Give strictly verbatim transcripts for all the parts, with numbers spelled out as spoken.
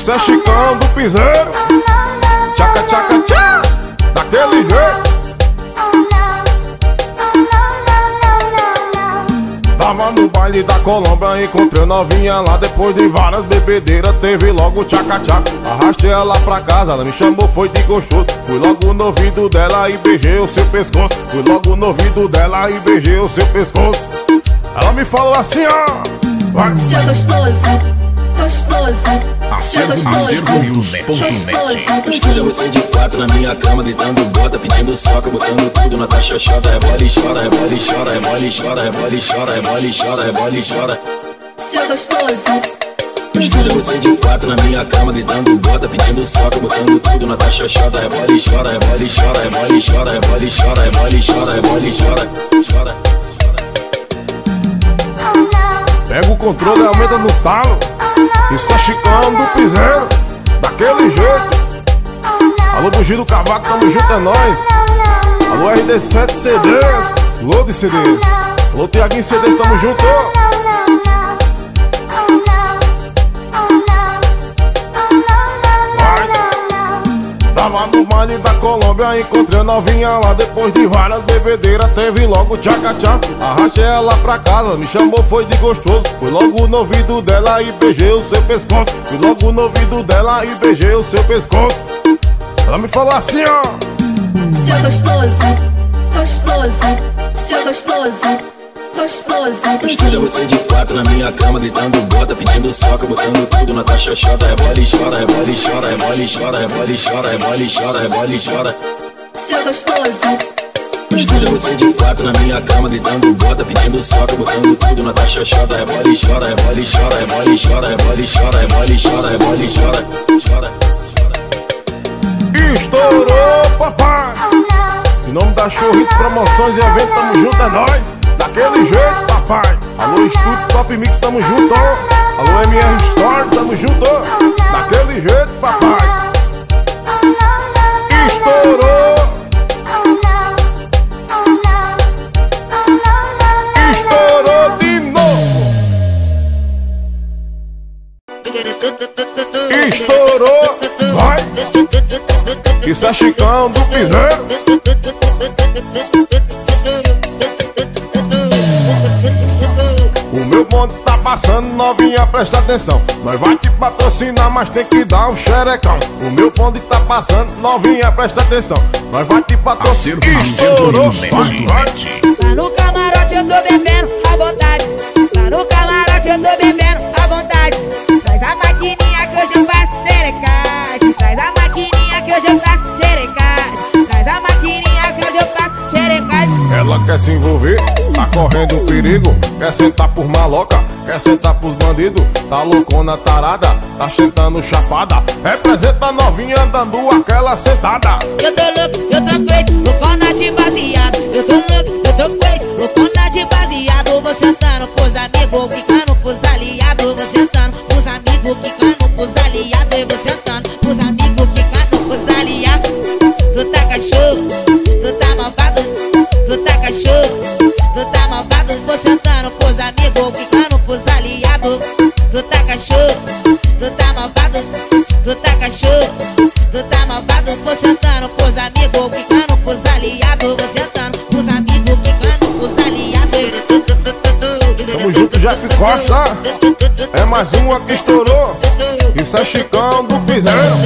Isso é Chicão do Piseiro. Tchaca, tchaca, tchá, daquele jeito. Tava no baile da Colômbia, encontrei novinha lá. Depois de várias bebedeiras, teve logo tchaca-tchaca. Arrastei ela pra casa, ela me chamou, foi de gostoso. Fui logo no ouvido dela e beijei o seu pescoço. Fui logo no ouvido dela e beijei o seu pescoço. Ela me falou assim, ó: vai. Seu gostoso, gostoso, Acervo, acervo news ponto net. Escolha você de quatro na minha cama, gritando bota, pedindo soca, botando tudo na taxa chota. Rebola e chora, rebola e chora, rebola e chora, rebola e chora, rebola e chora, rebola e chora. seu gostoso. Escolha você de quatro na minha cama, gritando bota, pedindo soca, botando tudo na taxa chota. Rebola e chora, rebola e chora, rebola e chora, rebola e chora, rebola e chora, rebola e chora, chora. Pega o controle e aumenta no talo. Isso é Chicão do Piseiro, daquele jeito. Alô, Bugi do Cavaco, tamo junto, é nóis. Alô, R D sete C Ds, Load C Ds. Alô, Tiaguinho C Ds, tamo junto. Tava no baile da Colômbia, encontrei a novinha lá. Depois de várias bebedeiras, teve logo tchaca-tchaca. Arrastei ela pra casa, me chamou, foi de gostoso. Fui logo no ouvido dela e beijei o seu pescoço. Fui logo no ouvido dela e beijei o seu pescoço. Ela me falou assim, ó: Seu gostoso, gostoso, seu gostoso, gostoso. Escolha você de quatro na minha cama, gritando bota, pedindo soca, botando tudo na taxa chota. Rebola e chora, rebola e chora, rebola e chora, rebola e chora, rebola e chora, rebola e chora. Seu gostoso, Escolha você de quatro na minha cama, gritando bota, pedindo soca, botando tudo na taxa chota. Rebola e chora, rebola e chora, rebola e chora, rebola e chora, rebola e chora, rebola e chora, chora. estourou, papai. Em nome da Showhits Promoções e Eventos, tamo junto, é nóis. Daquele jeito, papai. Alô, Estúdio Top Mix, tamo junto. Alô, M R Store, tamo junto. Daquele jeito, papai. Estourou. Estourou de novo. Estourou. Vai. Isso é Chicão do Piseiro. O meu bonde tá passando, novinha, presta atenção. Nós vai te patrocinar, mas tem que dar um xerecão. O meu bonde tá passando, novinha, presta atenção. Nós vai te patrocinar. Estourou. Tá no camarote eu tô bebendo à vontade. Tá no camarote eu tô bebendo à vontade. Traz a maquininha que hoje eu faço xerecagem. Traz a maquininha que hoje eu faço xerecagem. Traz a maquininha que hoje eu faço xerecagem. Ela quer se envolver, tá correndo perigo. Quer sentar por maloca, quer sentar pros bandidos. Tá loucona tarada, tá sentando chapada. Representa a novinha dando aquela sentada. Eu tô louco, eu tô crazy, loucona de baseado. Eu tô louco, eu tô crazy, loucona de baseado. Vou sentando pros amigos, quicando pros aliados. Vou sentando pros amigos, quicando pros aliados. Eu vou sentando pros amigos, quicando pros aliados. Tu tá cachorro, tu tá malvado. Tu tá cachorro, tu tá malvado. Vou sentando pros amigos, quicando pros aliados. Tu tá cachorro, tu tá malvado. Tu tá cachorro, tu tá malvado. Vou sentando pros amigos, quicando pros aliados. Vou sentando pros amigos, quicando pros aliados. Tamo junto, Jeff Costa. É mais uma que estourou. Isso é Chicão do Piseiro.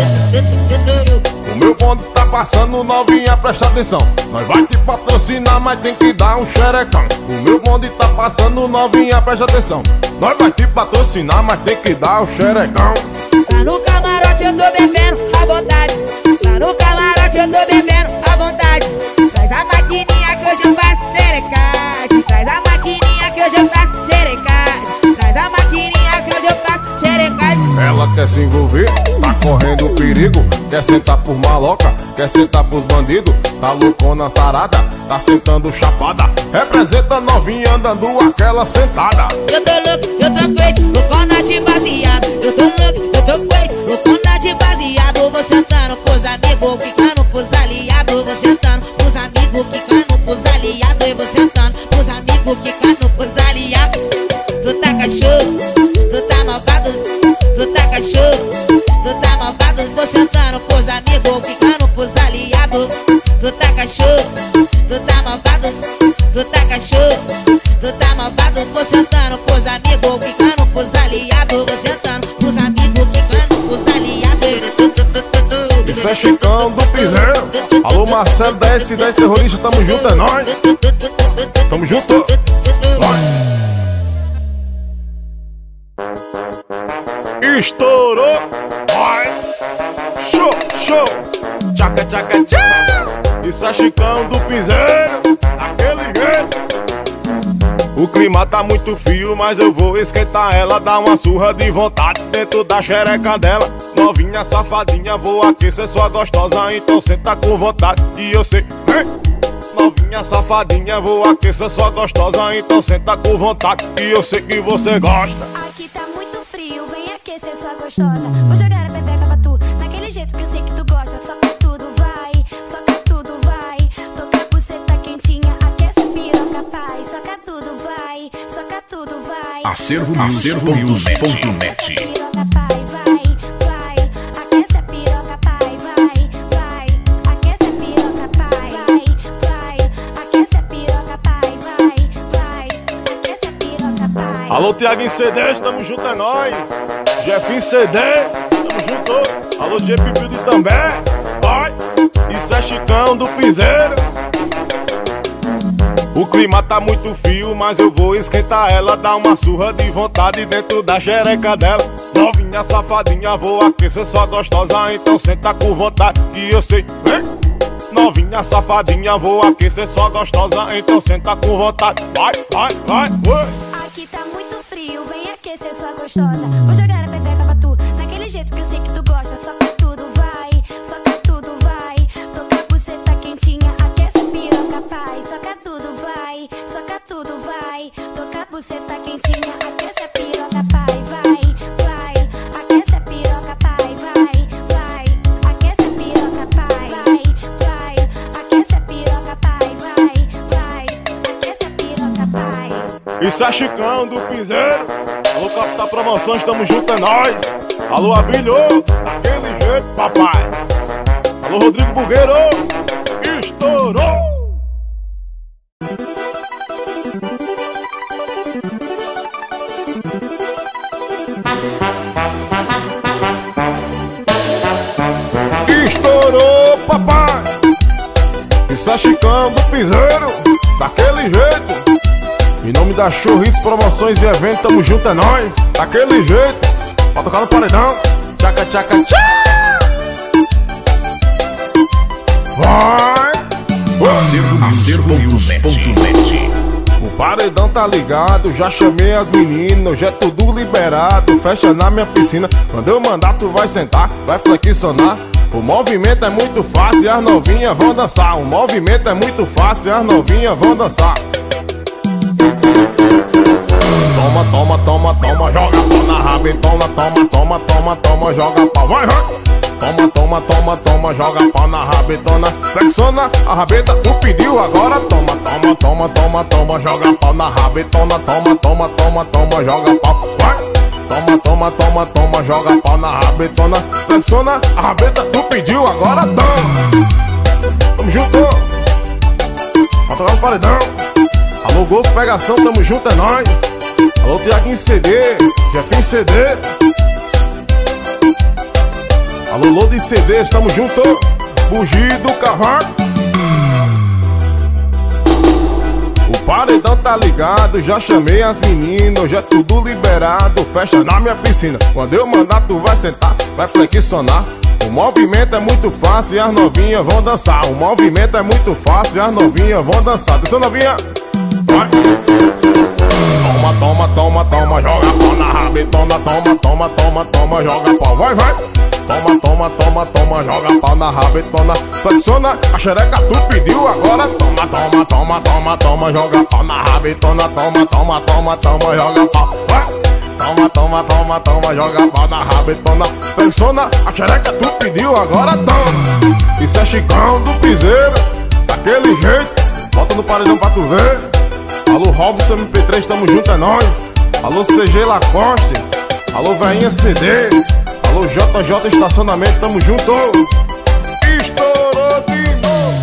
O meu bonde tá passando, novinha, presta atenção. Nós vai te patrocinar, mas tem que dar um xerecão. O meu bonde tá passando, novinha, presta atenção. Nós vai te patrocinar, mas tem que dar um xerecão. Tá no camarote eu tô bebendo à vontade. Tá no camarote eu tô bebendo à vontade. Traz a maquininha que hoje eu faço xerecagem. Traz a maquininha que hoje eu faço xerecagem. Traz a maquininha que hoje eu faço xerecagem. Ela quer se envolver, tá correndo perigo. Quer sentar por maloca, quer sentar pros bandidos. Tá loucona tarada, tá sentando chapada. Representa a novinha dando aquela sentada. Eu tô louco, eu tô crazy, loucona de baseado. Eu tô louco, eu tô crazy, loucona de baseado. Vou sentando pros amigos, quicando pros aliados. Vou sentando pros amigos, quicando pros aliados. Eu vou sentando pros amigos, quicando pros aliados. Tu tá cachorro, tu tá malvado. Tu tá cachorro, tu sentando pros amigos, quicando pros aliados. Tu tá cachorro, tu tá malvado, tu tá cachorro, tu tá malvado. Vou sentando pros amigos, quicando pros aliados. Vou sentando pros amigos, quicando pros aliados. Isso é Chicão do Piseiro. Alô Marcelo da S dez Terrorista, tamo junto, é nóis. Tamo junto. Vai. Estourou. Vai. Show, show. Tchaca, tchaca, tchá. Isso é Chicão do Piseiro. Aquele jeito. O clima tá muito frio, mas eu vou esquentar ela. Dar uma surra de vontade dentro da xereca dela. Novinha, safadinha, vou aquecer sua gostosa. Então senta com vontade e eu sei, hein? Novinha, safadinha, vou aquecer sua gostosa. Então senta com vontade e eu sei que você gosta. Aqui tá muito frio, vem aquecer sua gostosa. Vou jogar a pepeca pra tu, daquele jeito que eu sei que tu gosta. Soca tudo, vai, soca tudo, vai. Toca a buceta quentinha, aquece a piroca, pai. Soca tudo, vai, soca tudo, vai. Acervo News ponto net. Piroca, pai, vai, vai. Aquece a piroca, pai, vai, vai. Aquece a piroca, pai, vai, vai. Aquece a piroca, pai, vai, vai. Aquece a piroca, pai. Alô Tiaguinho C D, tamo junto, é nóis. Jefinho C D, tamo junto. Alô G P Build também, vai. Isso é Chicão do Piseiro. O clima tá muito frio, mas eu vou esquentar ela. Dar uma surra de vontade dentro da xereca dela. Novinha, safadinha, vou aquecer sua gostosa. Então senta com vontade que eu sei, hein? Novinha, safadinha, vou aquecer sua gostosa. Então senta com vontade, vai, vai, vai, vai. Aqui tá muito frio, vem aquecer sua gostosa. Vou jogar a pepeca pra tu, daquele jeito que eu sei que tu gosta. Soca tudo, vai, soca tudo, vai. Toca a buceta quentinha, aquece a piroca, pai. Soca tudo, vai, soca tudo, vai. Toca a buceta quentinha, aquece a piroca, pai. Vai, vai, aquece a piroca, pai. Vai, vai, aquece a piroca, pai. Vai, vai, aquece a piroca, pai. Vai, vai, aquece a piroca, pai. Isso é Chicão do Piseiro. Alô Capital Promoções, tamo junto, é nóis. Alô Abelho, daquele jeito, papai. Alô Rodrigo Bugueiro, estourou. Estourou, papai. Isso é Chicão do Piseiro, daquele jeito. Em nome da Churritos, Promoções e Eventos, tamo junto, é nóis. Daquele jeito, pra tocar no paredão. Tchaca, tchaca, tchá. Vai. Acervo News ponto net. O paredão tá ligado, já chamei as meninas, já é tudo liberado. Fecha na minha piscina, quando eu mandar tu vai sentar, vai flexionar. O movimento é muito fácil e as novinhas vão dançar. O movimento é muito fácil e as novinhas vão dançar. Toma, toma, toma, toma, joga pau na rabetona. Toma, toma, toma, toma, joga pau, vai, vai. Toma, toma, toma, toma, joga pau na rabetona. Flexiona a rabeta, tu pediu agora. Toma, toma, toma, toma, toma, joga pau na rabetona. Toma, toma, toma, toma, joga pau, vai. Toma, toma, toma, toma, joga pau na rabetona. Flexiona a rabeta, tu pediu agora. Toma. Tamo junto. Pra tocar no paredão. Alô Golfo Pegação, tamo junto, é nóis. Alô Tiaguinho C D, Jefinho C D. Alô Lodi C D, tamo junto. Fugir do Carvalho. O paredão tá ligado, já chamei as meninas, já é tudo liberado. Fecha na minha piscina, quando eu mandar tu vai sentar, vai flexionar. O movimento é muito fácil e as novinhas vão dançar. O movimento é muito fácil e as novinhas vão dançar. Atenção, novinha. Vai. Toma, toma, toma, toma, joga pau na rabetona. Toma, toma, toma, toma, joga pau, vai, vai. Toma, toma, toma, toma, joga pau na rabetona. Flexiona a xereca, tu pediu agora. Toma, toma, toma, toma, toma, joga pau na rabetona. Toma, toma, toma, toma, joga pau, vai. Toma, toma, toma, toma, joga pau na rabetona. Flexiona a xereca, tu pediu agora. Toma. Isso é Chicão do Piseiro, daquele jeito. Bota no paredão pra tu ver. Alô Robson M P três, tamo junto, é nóis. Alô C G Lacoste. Alô Veinha C D. Alô, J J Estacionamento, tamo junto. Estourou de novo.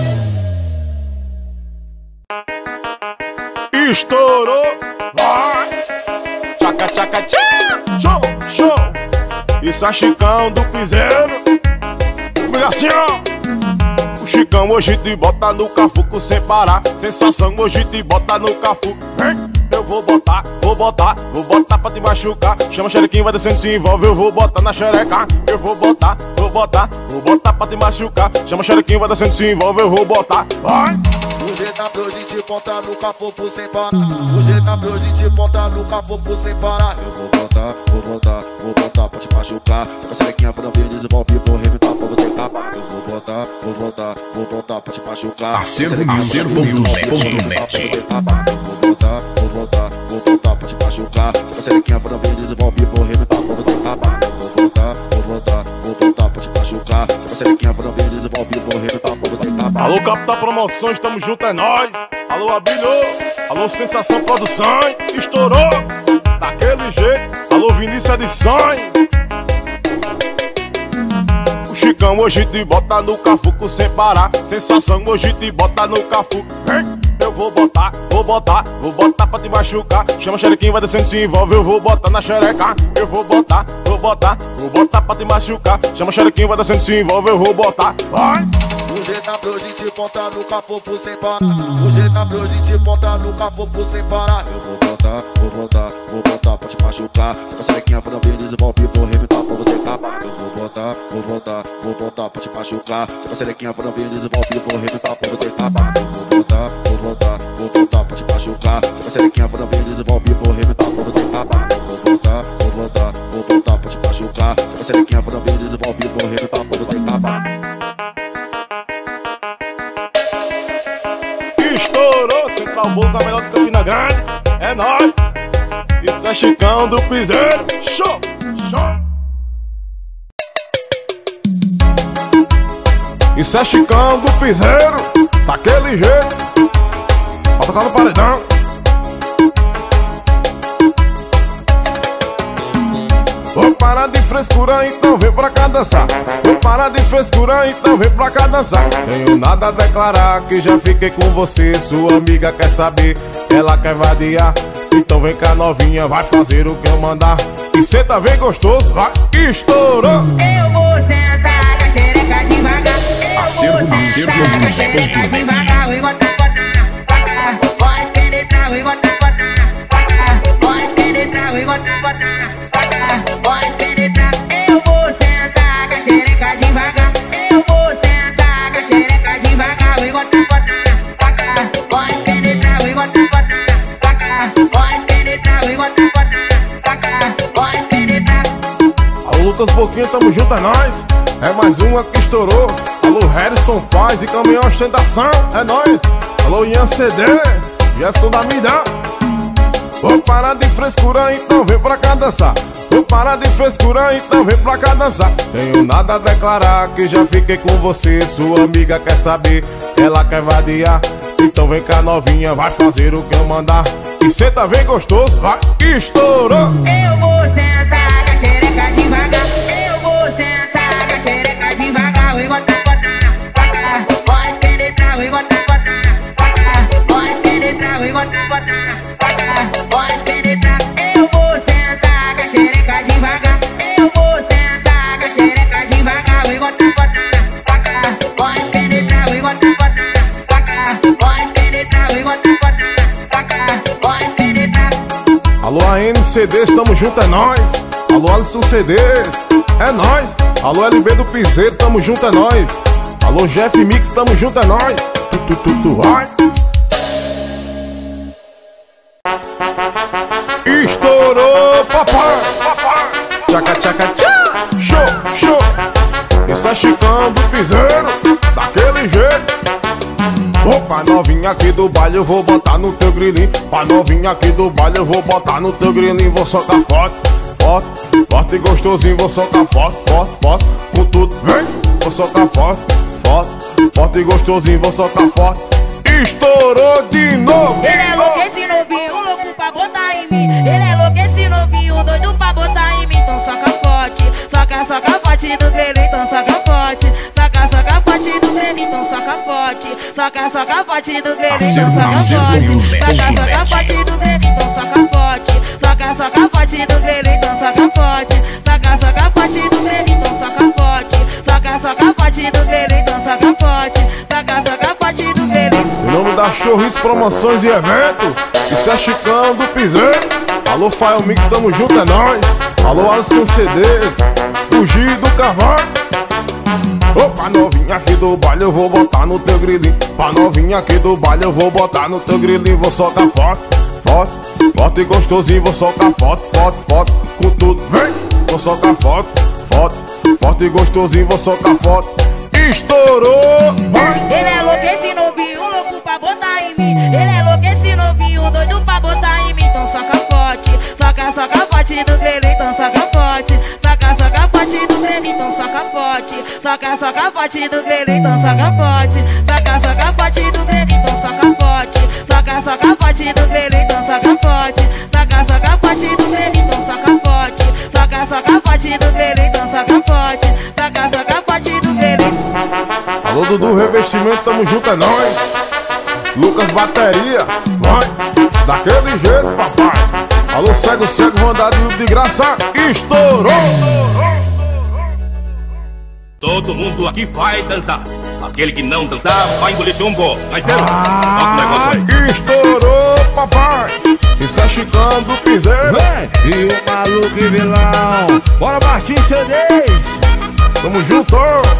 Estourou. Vai. Tchaca, tchaca, tchaca. Show, show. Isso é Chicão do Piseiro. Obrigação. O Chicão hoje te bota no cafuco sem parar. Sensação hoje te bota no cafuco. Vem. Eu vou botar, vou botar, vou botar pra te machucar. Chama o xerequinho, vai descendo, se envolve. Eu vou botar na xereca. Eu vou botar, vou botar, vou botar pra te machucar. Chama o xerequinho, vai descendo, se envolve. Eu vou botar, vai. O jeito tá pra hoje te botar no capopo sem parar. O jeito tá pra hoje te botar no capopo sem parar. Eu vou botar, vou botar, vou botar pra te machucar. Toca a xerequinha pra não vir, desenvolve. Vou reventar pra você acabar. Eu vou botar, vou botar, vou botar pra te machucar. Acervo, acervo ponto net. Eu vou botar, vou botar, vou botar pra te machucar. Toca a xerequinha pra não vir, desenvolve. Vou reventar pra você acabar. Eu vou botar, vou botar, vou botar pra te machucar. Toca a xerequinha pra não vir, desenvolve. Vou reventar pra você acabar. Alô, Capital Promoções, tamo junto, é nóis. Alô, Abrilhou. Alô, Sensação Produções. Estourou daquele jeito. Alô, Vinícius Edições. O Chicão hoje te bota no cafuco sem parar. Sensação hoje te bota no cafuco. Vem. Eu vou botar, vou botar, vou botar pra te machucar. Chama o xerequinho, vai descendo, se envolve. Eu vou botar na xereca. Eu vou botar, vou botar, vou botar pra te machucar. Chama o xerequinho, vai descendo, se envolve. Eu vou botar, vai. O jeito tá pra hoje te botar no capopo sem parar. O jeito tá pra hoje te botar no capopo sem parar. Eu vou botar, vou botar, vou botar pra te machucar. Toca a xerequinha pra não vir, desenvolve. Vou reventar pra você acabar. Eu vou botar, vou botar, vou botar pra te machucar. Toca a xerequinha pra não vir, desenvolve. Vou reventar pra você acabar. Eu vou botar, vou botar, vou botar pra te machucar. Toca a xerequinha pra não vir, desenvolve. Vou reventar pra você acabar. Eu vou botar, vou botar, vou botar pra te machucar. Toca a xerequinha pra não vir, desenvolve. Vou reventar pra você acabar. Estourou, Central Bolsa, a melhor de Campina Grande. É nóis. Isso é Chicão do Piseiro. Show, show. Isso é Chicão do Piseiro. Daquele jeito. Pra tocar no paredão. Vou parar de frescura, então vem pra cá dançar. Vou parar de frescura, então vem pra cá dançar. Tenho nada a declarar, que já fiquei com você. Sua amiga quer saber, ela quer vadiar. Então vem cá novinha, vai fazer o que eu mandar. E senta bem gostoso, vai. Estourou. Eu vou sentar com a xereca devagar. Eu Acervo, vou acervo, sentar com a ponto xereca net. devagar. E botar, botar, botar. Pode penetrar e botar, botar, botar. Pode penetrar e botar, botar. Pode penetrar. Eu vou sentar com a xereca devagar. Eu vou sentar com a xereca devagar. E botar, botar, pode penetrar e botar, botar. Pode penetrar e botar, botar. Pode penetrar. Alô, Lucas Boquinha, tamo junto, é nóis. É mais uma que estourou. Alô, Harrison Paz e Caminhão Ostentação, é nóis. Alô, Ian C D, Jefferson da Mida. Vou parar de frescura, então vem pra cá dançar. Vou parar de frescura, então vem pra cá dançar. Tenho nada a declarar, que já fiquei com você. Sua amiga quer saber, ela quer vadiar. Então vem cá novinha, vai fazer o que eu mandar. E senta bem gostoso, vai. Estourou. Eu vou sentar com a xereca devagar. Eu vou sentar com a xereca devagar. E botar, botar, botar. Pode penetrar e botar, botar, botar. Pode penetrar e botar, botar. Pode penetrar. Eu vou sentar com a xereca devagar. Eu vou sentar com a xereca devagar. E botar, botar, botar. Pode penetrar e botar, botar. Pode penetrar e botar, botar. Pode penetrar. Alô, A N C Ds, tamo junto, é nóis. Alô, Alisson C Ds, é nóis. Alô, L B do Piseiro, tamo junto, é nóis. Alô, Jeff Mix, tamo junto, é nóis. Tu, tu, tu, tu, vai. Estourou, papai, papai. Tchaca, tchaca, tchá. Show, show. Isso é Chicão do Piseiro, daquele jeito. Opa, novinha aqui do baile, eu vou botar no teu grilinho. Pra novinha aqui do baile, eu vou botar no teu grilinho. Vou soltar forte, forte, forte e gostosinho. Vou soltar forte, forte, forte, com tudo, vem. Vou soltar forte, forte, forte e gostosinho. Vou soltar forte. Estourou de novo. Ele é louco esse novinho, louco pra botar em mim. Ele é louco esse novinho, doido pra botar em mim. Então soca forte, soca, soca forte do grelho, então soca forte. Soca, soca forte do grelho, então soca forte. Soca, soca forte do grelho, então soca forte. Soca, soca forte do grelho, então soca forte. Soca, soca forte do grelho, então soca forte. Soca, soca forte do grelho, então soca forte. Soca, soca forte do grelho, então soca forte. Soca, soca forte do grelho. Em nome da Showriz Promoções e Eventos, isso é Chicão do Piseiro. Alô, Fael Mix, tamo junto, é nóis. Alô, Alisson C D, o G do Carvalho. Opa, novinha aqui do baile, eu vou botar no teu grilinho. Pra novinha aqui do baile, eu vou botar no teu grilinho. Vou socar forte, forte, forte e gostosinho. Vou socar forte, forte, forte, com tudo, vem. Vou socar forte, forte, forte e gostosinho. Vou socar forte, estourou, vai. Ele é louco, esse novinho, louco pra botar em mim. Ele é louco, esse novinho, doido pra botar em mim. Então soca forte, soca, soca forte do grelho, então soca forte. Soca, soca forte do grelho, então soca forte. Soca, soca forte do grelho, então soca forte. Soca, soca forte do grelho, então soca forte. Soca, soca forte do grelho, então soca forte. Soca, soca forte do grelho, então soca forte. Soca, soca forte do grelho, então soca forte. Soca, soca forte do grelho. Alô, Dudu Revestimento, tamo junto, é nóis. Lucas Bateria, vai, daquele jeito, papai. Alô, cego, cego, Vandade de graça, estourou. Todo mundo aqui vai dançar. Aquele que não dançar vai engolir chumbo. Mas pera, toca o negócio aí. Estourou, papai. Isso é Chicão do Piseiro. E o maluco e vilão. Bora, Martins C Ds. Tamo junto.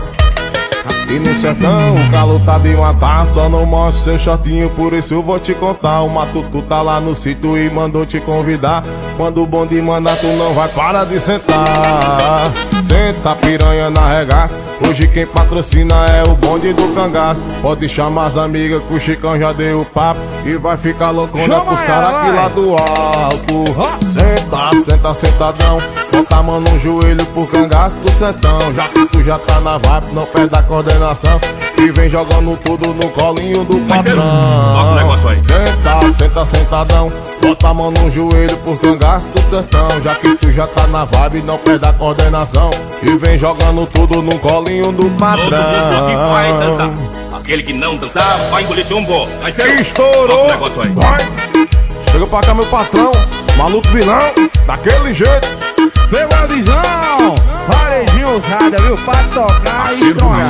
Aqui no sertão o calor tá de matar. Só não mostra seu shortinho, por isso eu vou te contar. O Matutu tá lá no sítio e mandou te convidar. Quando o bonde mandar tu não vai parar de sentar. Senta piranha na regaça. Hoje quem patrocina é o bonde do cangaço. Pode chamar as amigas que o Chicão já deu o papo. E vai ficar loucona Chama pros ela, caras aqui vai. lá do alto. Senta, senta, sentadão. Bota a mão no joelho pro cangaço do sertão. Já que tu já tá na vibe, não perde a coordenação. E vem jogando tudo no colinho do patrão. Toca o negócio aí. Senta, senta, sentadão. Bota a mão no joelho pro cangaço do sertão. Já que tu já tá na vibe, não perde a coordenação. E vem jogando tudo no colinho do patrão. Todo mundo aqui vai dançar. Aquele que não dançar vai engolir chumbo. Mas pera, Estourou, toca o negócio aí. vai. Chega pra cá, meu patrão. Maluco vilão, daquele jeito. Pegou a visão. Paredinha ousada, viu? Pra tocar e trocar.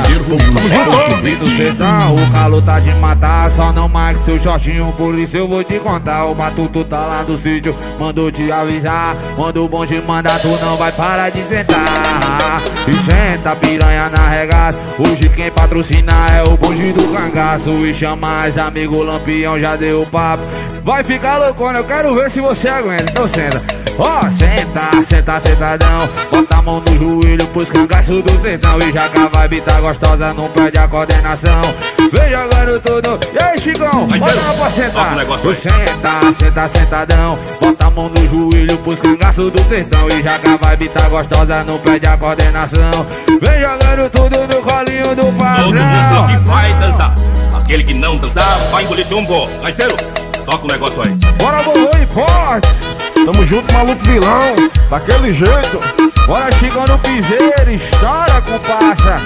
Aqui do sertão, o calor tá de matar. Só não marque seu shortinho, por isso eu vou te contar. O Matuto tá lá no sítio, mandou te avisar. Quando o bonde mandar, tu não vai parar de sentar. E senta piranha na regaça. Hoje quem patrocina é o bonde do cangaço. E chama as amigos, o Lampião já deu o papo. Vai ficar loucona, eu quero ver se você aguenta. Então senta. Ó, oh, senta, senta, sentadão. Bota a mão no joelho pros cangaços do sertão. E já que a vibe tá gostosa, não perde a coordenação. Vem jogando tudo. E aí, Chicão, bota lá pra sentar. Senta, senta, sentadão. Bota a mão no joelho pros cangaços do sertão. E já que a vibe tá gostosa, não perde a coordenação. Vem jogando tudo no colinho do Todo mundo patrão. aqui vai dançar. Aquele que não dançar vai engolir chumbo. Mas pera, toca o negócio aí. Bora, Borro e Forte. Tamo junto, maluco vilão, daquele jeito. Bora, Chicão no Piseiro. Estoura, comparsa.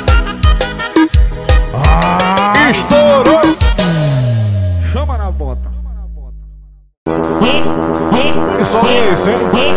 Ah, Estourou. chama na bota. E só isso, hein?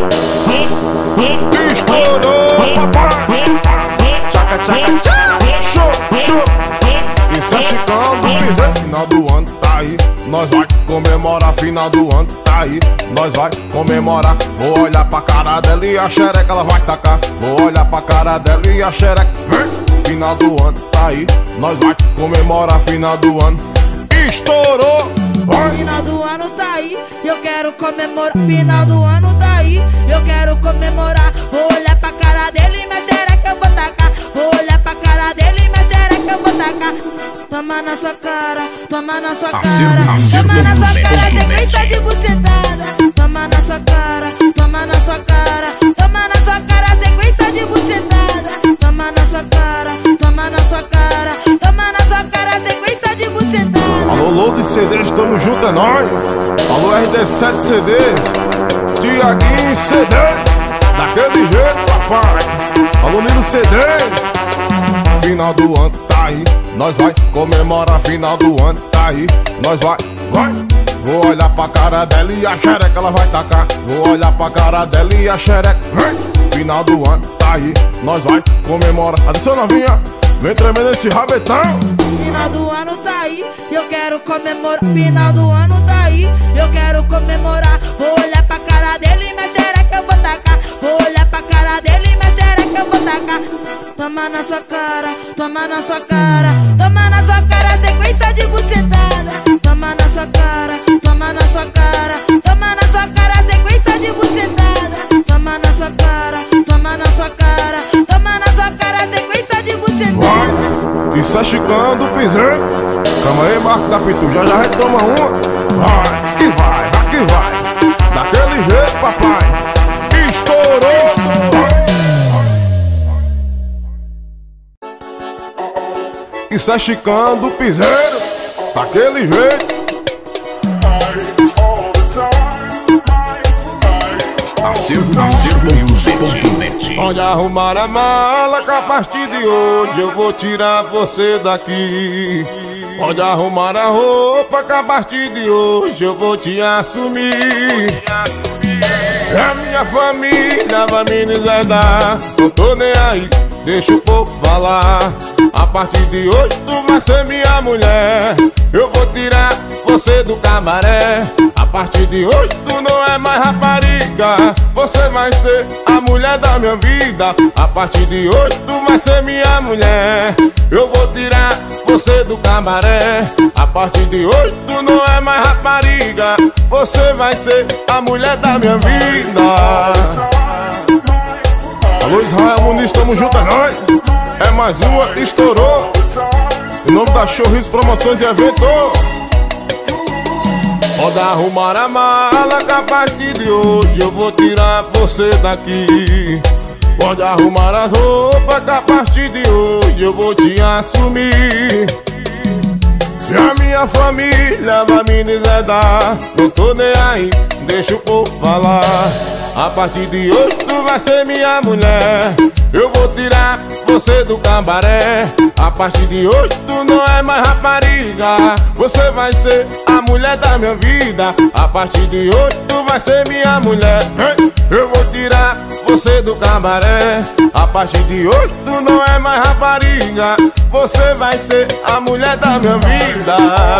Estourou, papai. Tchaca, tchaca, tchaca. Show, show. Isso é Chicão do Piseiro. Final do ano tá aí. Nós vai comemorar, final do ano tá aí. Nós vai comemorar. Vou olhar pra cara dela e a xereca ela vai tacar. Vou olhar pra cara dela e a xereca. Final do ano tá aí. Nós vai comemorar, final do ano. Estourou. Vai. Final do ano tá aí, eu quero comemorar. Final do ano tá aí, eu quero comemorar. Vou olhar pra cara dele e minha xereca eu vou tacar. Vou olhar pra cara dele e minha xereca eu vou tacar. Toma na sua cara, toma na sua cara. Toma na sua cara, sequência de bucetada. Toma na sua cara, toma na sua cara. Toma na sua cara, sequência de bucetada. Toma na sua cara, toma na sua cara. Toma na sua cara, sequência de bucetada. Alô, Lodo C Ds, tamo junto, é nóis. Alô, R D sete C Ds, Tiaguinho C D, daquele jeito, papai. Alô, Nilo C D. Final do ano tá aí, nós vai comemorar. Final do ano tá aí, nós vai, vai. Vou olhar pra cara dela e a xereca ela vai tacar. Vou olhar pra cara dela e a xereca, vem. Final do ano tá aí, nós vai comemorar. Atenção novinha, vem tremendo esse rabetão. Final do ano tá aí, eu quero comemorar. Final do ano tá aí, eu quero comemorar. Vou olhar pra cara dele e minha xereca eu vou tacar. Vou olhar pra cara dele e minha xereca eu vou tacar. Toma na sua cara, toma na sua cara, toma na sua cara, sequência de bucetada. Toma na sua cara, toma na sua cara, toma na sua cara, sequência de bucetada. Toma na sua cara, toma na sua cara, toma na sua cara, sequência de bucetada. Isso é Chicão do Piseiro. Calma aí, Marco da Pitu, já já retoma uma. Vai, que vai, vai que vai. Daquele jeito, papai. Estourou. Isso é Chicão do Piseiro. Daquele jeito. Acervo, acervo music ponto net. Pode arrumar a mala que a partir de hoje eu vou tirar você daqui. Pode arrumar a roupa que a partir de hoje eu vou te assumir. A minha família vai me deserdar, não tô nem aí, deixa o povo falar. A partir de hoje tu vai ser minha mulher, eu vou tirar você do cabaré. A partir de hoje tu não é mais rapariga, você vai ser a mulher da minha vida. A partir de hoje tu vai ser minha mulher, eu vou tirar você do cabaré. A partir de hoje tu não é mais rapariga, você vai ser a mulher da minha vida. Alô Israel Muniz, tamo junto, é nóis. É mais uma, estourou. Em nome da Showriz Promoções e Eventos. Pode arrumar a mala que a partir de hoje eu vou tirar você daqui. Pode arrumar as roupas que a partir de hoje eu vou te assumir. E a minha família vai me deserdar, não tô nem aí, deixa o povo falar. A partir de hoje tu vai ser minha mulher, eu vou tirar você do cabaré. A partir de hoje tu não é mais rapariga, você vai ser a mulher da minha vida. A partir de hoje tu vai ser minha mulher, eu vou tirar você do cabaré. A partir de hoje tu não é mais rapariga, você vai ser a mulher da minha vida.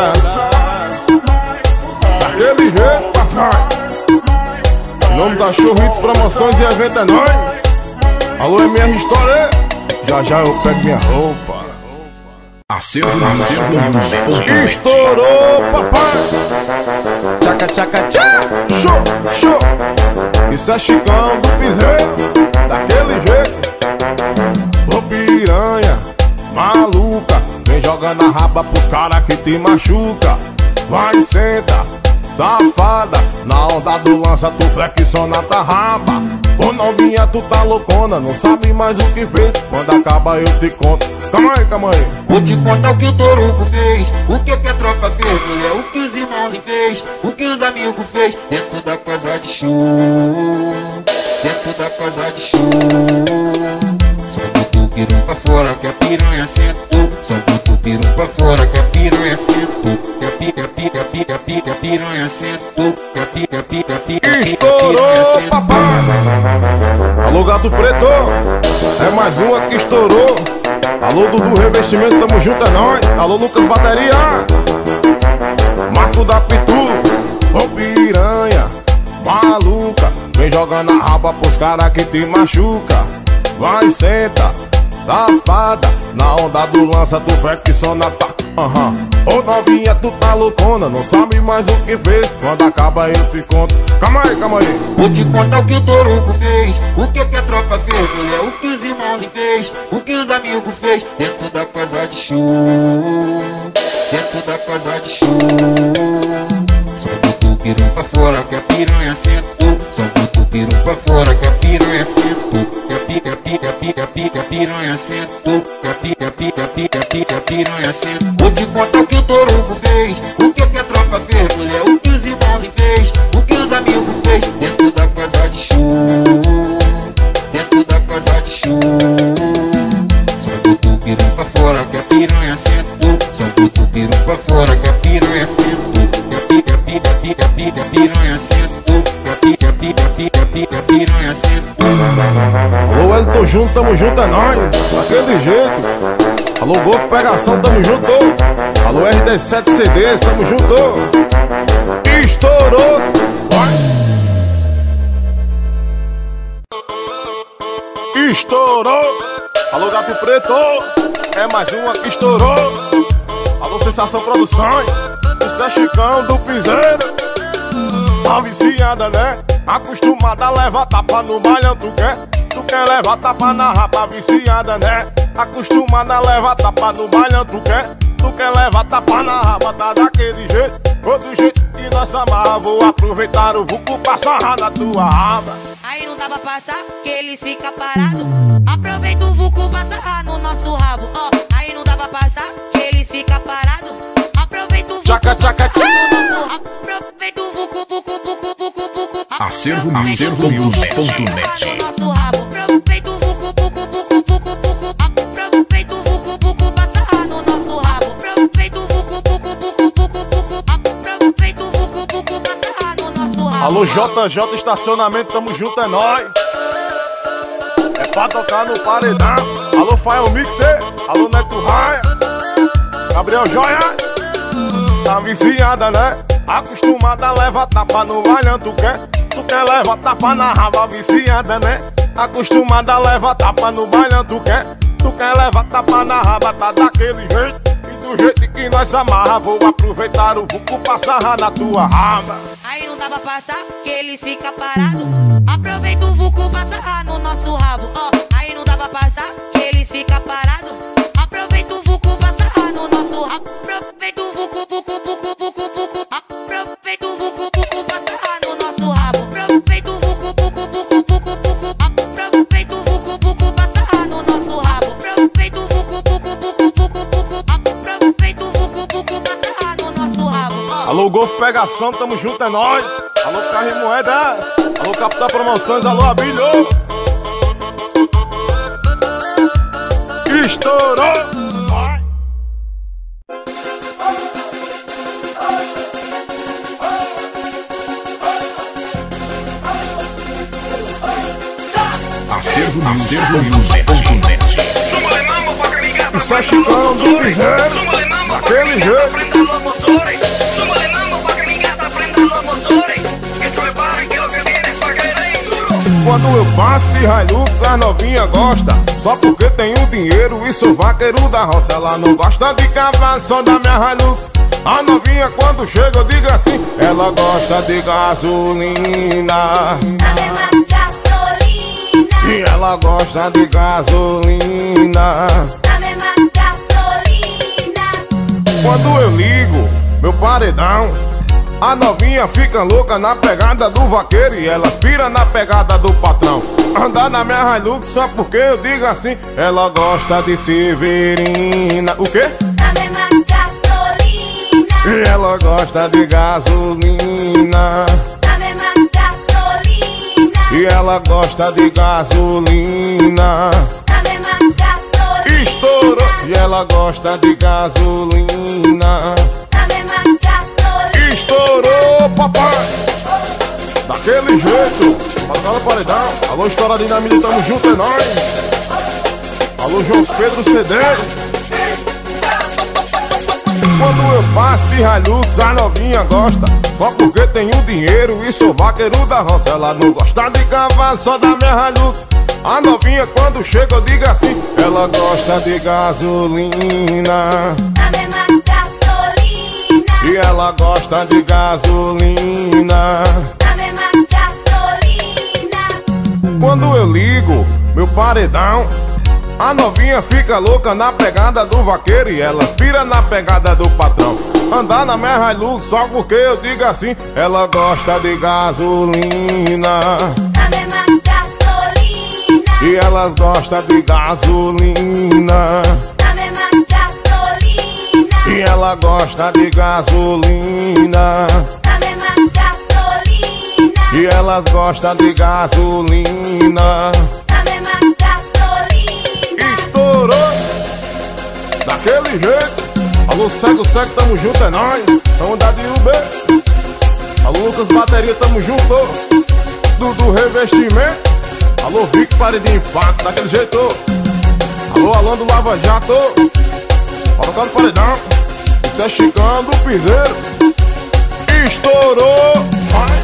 Daquele jeito, papai. Em nome da Showriz Promoções e Eventos é nóis. Alô, M R História. Já já eu pego minha roupa. Acervo, acervo music ponto net. Estourou, papai. Tchaca, tchaca, tchaca. Show, show. Isso é Chicão do Piseiro. Daquele jeito. Ô piranha maluca, vem jogando a raba pros caras que te machuca. Vai, senta, safada, na onda do lança tu flexiona tua raba. Ô novinha, tu tá loucona, não sabe mais o que fez, quando acaba eu te conto. Calma aí, calma aí. Vou te contar o que o Toruco fez, o que que a tropa fez, mulher, o que os irmãos fez, o que os amigos fez, dentro da casa de show, dentro da casa de show. Só botou o pirum pra fora que a piranha sentou, só botou o pirum pra fora que a piranha sentou, que a pica, pica, pica, pica, piranha sentou, que a pica, pica, pica, pica, estourou, papai. Alô, Gato Preto, é mais uma que estourou. Alô, Dudu Revestimento, tamo junto, é nóis. Alô, Lucas Bateria, Marco da Pitu. Ô piranha maluca, vem jogando a raba pros caras que te machuca. Vai, senta, safada, na onda do lança tu flexiona tá. Aham, uhum. Ô novinha, tu tá loucona, não sabe mais o que fez, quando acaba eu te conto. Calma aí, calma aí. Vou te contar o que o Toruco fez, o que que a tropa fez, mulher, o que os irmãos fez, o que os amigos fez, dentro da casa de show, dentro da casa de show. Só botou o pirum pra fora que a piranha sentou, só botou o pirum pra fora que a piranha sentou, que a pica, pica, pica, pica, piranha sentou, que a pica, pica, pica, pica, piranha sentou. Vou te contar o que o Toruco fez, o que que a tropa fez, mulher, o que os irmãos fez, o que os amigos fez, dentro da casa de show, dentro da casa de show. pra fora que a piranha sentou. Que a pi, que a pi, que a pi, que a pi, que a piranha sentou. Que a pi, que a pi, que a pi, que a pi, que a piranha sentou. Alô, Elton junto, tamo junto, é nóis, daquele jeito. Alô, Golfo Pegação, tamo junto. Alô, R D sete C Ds, tamo junto. Estourou. Estourou. Alô, Gato Preto, é mais uma que estourou. Alô, Sensação Produções, isso é Chicão do Piseiro. Tá viciada, né? Acostumada a levar tapa no malhão, tu quer? Tu quer levar tapa na rapa, viciada, né? Acostumada a levar tapa no malhão, tu quer? Tu quer levar tapa na rapa, tá daquele jeito. Outro jeito que nós amarra, vou aproveitar o vulco pra sarrar na tua raba. Aí não dá pra passar, que eles ficam parados. Aproveita o vulco pra sarrar no nosso rabo. Ó, oh, aí não dá pra passar, que eles ficam parados. Aproveita o vulco tchaca, tchaca, pra sarrar no nosso rabo. Aproveita o vulco, vulco, vulco, vulco, vulco. Acervo News ponto net. Aproveita o vulco, vulco, vulco, vulco, vulco. Aproveita o vulco, vulco pra sarrar no nosso rabo. Aproveita o vulco, vulco, vulco, vulco, vulco. Aproveita o vulco, vulco pra sarrar no nosso rabo. Alô, J J Estacionamento, tamo junto, é nóis. É pra tocar no paredão. Alô, Fael Mixer, alô, Neto Raia, Gabriel Joia. Tá viciada, né? Acostumada a levar tapa no malhão, tu quer? Tu quer levar tapa na raba, viciada, né? Acostumada a levar tapa no malhão, tu quer? Tu quer levar tapa na raba, tá daquele jeito. E do jeito que nós amarra, vou aproveitar o vulco pra sarrar na tua raba. Aí não dá pra passar, que eles ficam parados. Aproveita o vulco pra sarrar no nosso rabo. Ó, oh, aí não dá pra passar, que eles ficam parados. Aproveita o vulco pra sarrar no nosso rabo. Aproveita o vulco, vulco, vulco, vulco, vulco. Aproveita o vulco, vulco pra sarrar no nosso rabo. Aproveita o vulco, vulco, vulco, vulco, vulco. Aproveita o vulco, vulco pra sarrar no nosso rabo. Aproveita o vulco, vulco, vulco, vulco, vulco. Aproveita o vulco, vulco pra sarrar no nosso rabo. Oh. Alô, Golfo Pegação, tamo junto, é nóis. Alô, Carro e Moedas, alô, Capital Promoções, alô, Abilho. Estourou. Acervo News ponto net. Isso é Chicão do Piseiro, daquele jeito. Quando eu passo de Hilux, as novinha gosta. Só porque tenho dinheiro e sou vaqueiro da roça. Ela não gosta de cavalo, só da minha Hilux. A novinha quando chega eu digo assim, ela gosta de gasolina. E ela gosta de gasolina. Quando eu ligo meu paredão, a novinha fica louca na pegada do vaqueiro e ela aspira na pegada do patrão. Andar na minha Hilux só porque eu digo assim, ela gosta de Severina. O quê? E ela gosta de gasolina. E ela gosta de gasolina. Estourou. E ela gosta de gasolina. Estourou, papai. Daquele jeito. Passar no paredão. Alô, Estoura Dinamite, tamo junto, é nóis. Alô, João Pedro C D. Quando eu passo de Hilux, a novinha gosta. Só porque tenho dinheiro e sou vaqueiro da roça. Ela não gosta de cavalo, só da minha Hilux. A novinha quando chega eu digo assim, ela gosta de gasolina. E ela gosta de gasolina. Quando eu ligo meu paredão, a novinha fica louca na pegada do vaqueiro e ela aspira na pegada do patrão. Andar na minha Hilux só porque eu digo assim, ela gosta de gasolina. E elas gostam de gasolina. E ela gosta de gasolina. E elas gostam de gasolina. Estourou. Daquele jeito. Alô, cego, cego, tamo junto, é nóis. Tamo da de U B. Alô, Lucas Bateria, tamo junto. Dudu Revestimento. Alô, Vic, parede de impacto, daquele jeito. Alô, Alan do Lava Jato. Colocando paredão. Isso é Chicão do Piseiro. Estourou. Vai.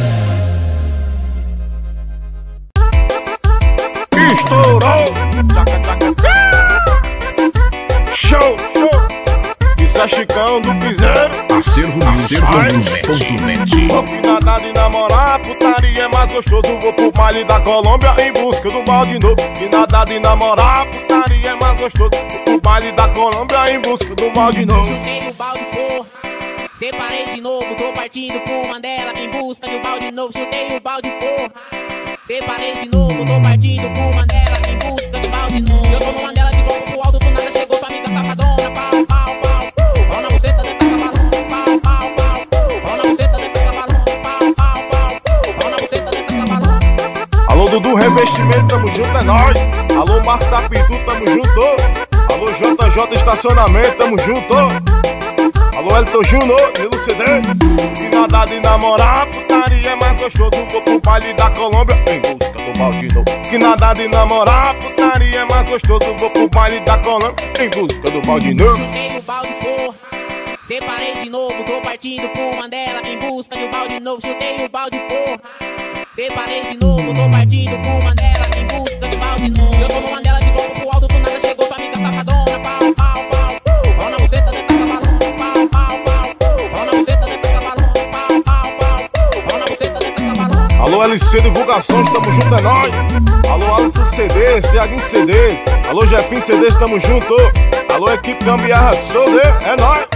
Estourou. Tchaca, tchaca, tchaca. Show, show. Isso é Chicão do Piseiro. Acervo ponto net. Vou que nada de namorar, putaria é mais gostoso. Vou pro baile da Colômbia em busca do mal de novo. Que nada de namorar, putaria é mais gostoso. Vou pro baile da Colômbia em busca do mal de novo. Chutei no balde, porra. Separei de novo, tô partindo pro Mandela em busca de um balde novo. Chutei o balde, porra. Separei de novo, tô partindo pro Mandela em busca de um balde novo. Se eu tô no Mandela de novo pro alto, do nada chegou sua amiga safadona. Pau, pau, pau, pau na buceta dessa cavalona. Pau, pau, pau, pau na buceta dessa cavalona. Pau, pau, pau, pau na buceta dessa cavalona. Alô, Dudu Revestimento, tamo junto, é nóis. Alô, Marco da Pitu, tamo junto. Alô, J J Estacionamento, tamo junto. Alô, Elton Junior, Nilo C D. E nada de namorar, putaria é mais gostoso. Vou pro baile da Colômbia em busca do balde novo. Que nada de namorar, putaria é mais gostoso. Vou pro baile da Colômbia em busca do balde novo. Chutei o balde, porra. Separei de novo, tô partindo pro Mandela em busca de um balde novo. Chutei o balde, porra. Separei de novo, tô partindo pro Mandela em busca de um balde novo. Se eu tô no Mandela de novo pro alto, do nada chegou sua amiga safadona. Pau, pau, pau, pau na buceta dessa cavalona. Pau, pau, pau, pau na buceta dessa cavalona. Pau, pau, pau, pau na buceta dessa cavalona. Alô, L C Divulgações, tamo junto, é nóis. Alô, Alisson C D, Thiaguinho C D. Alô, Jefinho C D, tamo junto. Alô, equipe Gambiarra Sode, é nóis.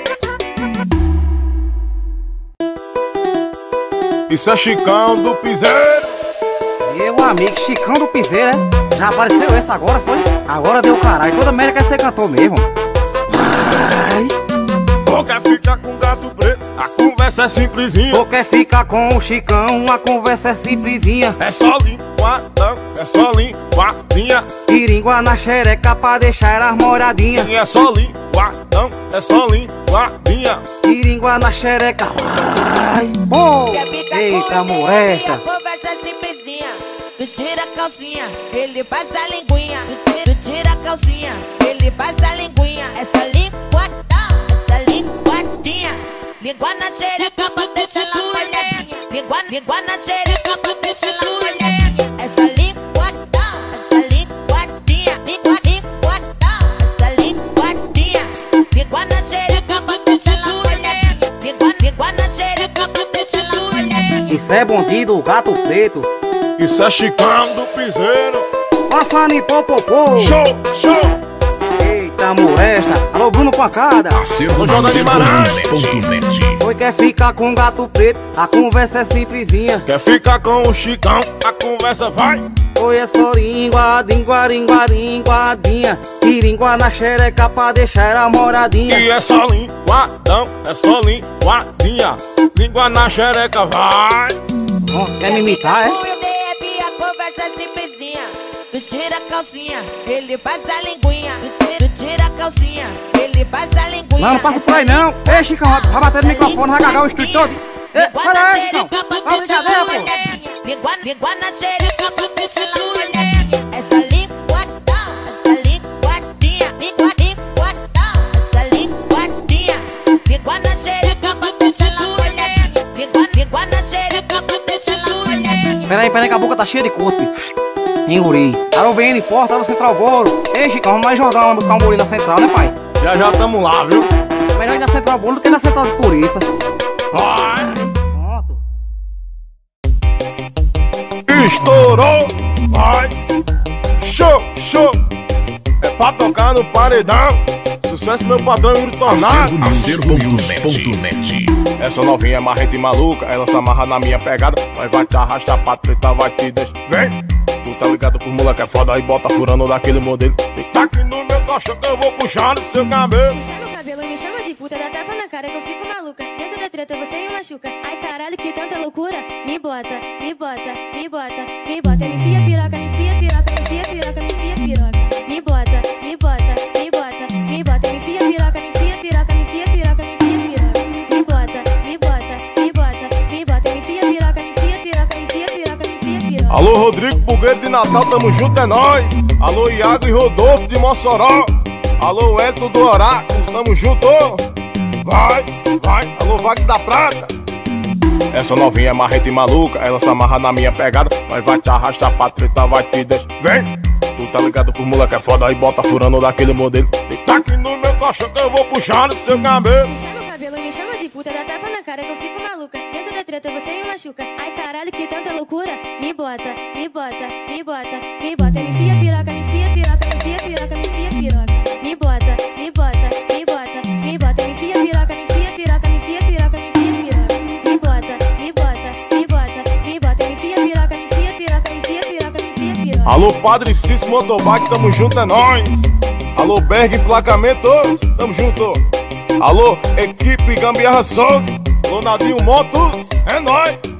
Isso é Chicão do Piseiro. Meu amigo, Chicão do Piseiro, é? Já apareceu essa agora, foi? Agora deu caralho, toda América quer ser cantor mesmo. Ai. Ou quer ficar com gato preto, a conversa é simplesinha. Ou quer ficar com o Chicão, a conversa é simplesinha. É só linguadão, é só linguadinha. Piringua na xereca pra deixar elas moradinha. E é só linguadão, é só linguadinha. Piringua na xereca. Ai. Oh. Eita, moresta. Conversa simplesinha. Tu tira a calcinha, ele passa a linguinha. Tu tira a calcinha, ele passa a linguinha. Essa linguada, essa linguadinha. Língua na xereca pra deixar ela molhadinha. Língua, língua na xereca pra deixar ela molhadinha. Essa linguada, essa linguadinha. Língua, linguada, essa linguadinha. Língua na xereca pra deixar ela molhadinha. Língua, língua na xereca pra deixar ela molhadinha. Isso é bandido, o gato preto. Isso é Chicão do Piseiro. Passando em popopô. Show, show. Eita, moresta. Alô, Bruno Pancada. Acervo ponto net. Oi, quer ficar com o gato preto, a conversa é simplesinha. Quer ficar com o Chicão, a conversa vai. Oi, é só língua, língua, língua, linguadinha. Piringua na xereca pra deixar ela moradinha. E é só linguadão, é só linguadinha. Língua na xereca vai. Oh, quer me imitar, é? A conversa é simplesinha. Tu tira a calcinha, ele passa a linguinha. Tu tira, tu tira a calcinha, ele passa a linguinha. Não, não passa por aí não. Ei, Chicão, vai bater no microfone, vai cagar o estúdio todo. Ei, olha aí, Chicão. Vai brincadeira, pô. Língua, língua na xereca pra deixar ela molhadinha. Essa linguada, essa linguadinha. Língua, linguada, essa linguadinha. Língua na xereca pra deixar ela molhadinha. Língua, língua na xereca pra deixar ela molhadinha. Peraí, peraí, que a boca tá cheia de cuspe. Enguri. Alô, B N Porta, alô, Central Bolo. Ei, Chicão, vamos mais jogar uma buscar um bolinho na Central, né, pai? Já já tamo lá, viu? Melhor ir na Central Bolo do que na Central de Purissa. Vai. Pronto. Estourou, vai. Show, show. É pra tocar no paredão. Sucesso, meu patrão, Yuri Tornado. Acervo ponto net. Essa novinha é marrenta e maluca, ela se amarra na minha pegada. Mas vai te arrastar pra treta, vai te deixar. Vem! Tu tá ligado com o moleque é foda, aí bota furando daquele modelo. E tá aqui no meu colchão que eu vou puxar no seu cabelo. Puxa no cabelo, me chama de puta, dá tapa na cara que eu fico maluca. Dentro da treta você me machuca. Ai caralho, que tanta loucura. Me bota, me bota, me bota, me bota. Me enfia piroca, me enfia piroca, me enfia piroca, me enfia piroca. Me bota, me bota, me bota, me bota. Me enfia piroca, me enfia Rodrigo Bugueiro de Natal, tamo junto, é nóis. Alô, Iago e Rodolfo de Mossoró. Alô, Elton do Oráculo, tamo junto. Vai, vai, alô, Vague da Prata. Essa novinha é marreta e maluca, ela se amarra na minha pegada. Mas vai te arrastar pra treta, vai te deixar. Vem! Tu tá ligado que o moleque é foda e bota furando daquele modelo. E tá aqui no meu cachorro que eu vou puxar no seu cabelo. Puxa meu cabelo e me chama de puta, dá tapa na cara que eu fico maluca. Dentro da treta você me machuca. Ai caralho, que tanta loucura. Me bota, me bota, me bota, me bota. Me enfia piroca, me enfia piroca, me enfia piroca, me enfia piroca. Me bota, me bota, me bota, me bota. Me enfia piroca, me enfia piroca, me enfia piroca, me enfia piroca. Me bota, me bota, me bota, me bota. Me enfia piroca, me enfia piroca, me enfia piroca, me enfia piroca. Alô, Padre Cício Motobike, tamo junto, é nóis. Alô, Berg Emplacamentos, tamo junto. Alô, equipe Gambiarra Song. Alô, Nadinho Motos, é nóis.